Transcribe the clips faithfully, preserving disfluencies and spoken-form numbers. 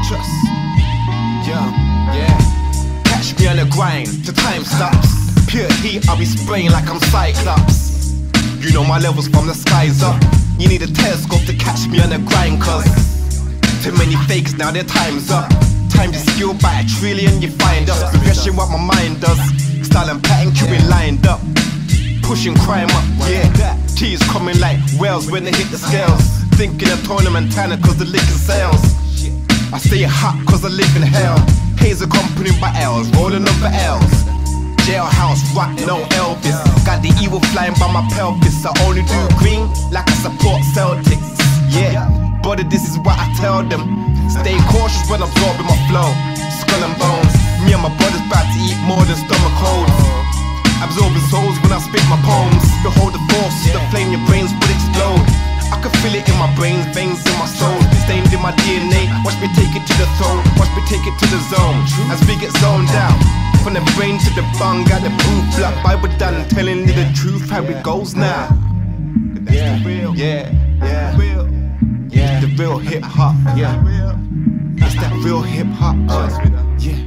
Trust. Yeah, yeah. Catch me on the grind, the time stops. Pure heat, I'll be spraying like I'm Cyclops. You know my levels from the skies up. You need a telescope to catch me on the grind, cause too many fakes, now their time's up. Time to skill by a trillion, you find us. Progression what my mind does. Style and pattern queuing lined up. Pushing crime up, yeah. T's coming like whales when they hit the scales. Thinking of tournament Tana cause the liquor sales. I stay hot cause I live in hell. Haze accompanied by L's, rolling over L's. Jailhouse, rock, no Elvis. Got the evil flying by my pelvis. I only do green like I support Celtics. Yeah, but this is what I tell them. Stay cautious when absorbing my flow. Skull and bones. Me and my brother's about to eat more than stomach holes. Absorbing souls when I spit my poems. Behold the force, the flame your brains will explode. I can feel it in my brains, veins in my soul. Stained in my D N A, watch me take it to the throne. Watch me take it to the zone. As we get zoned out, from the brain to the bung, got the proof. Black Bible done, telling you the truth, how it goes now. Yeah, yeah, yeah, yeah. The real hip hop, yeah. It's that real hip hop, uh, yeah.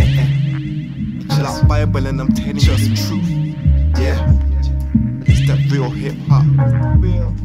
Like Bible and I'm telling you the truth. Yeah, it's that real hip hop.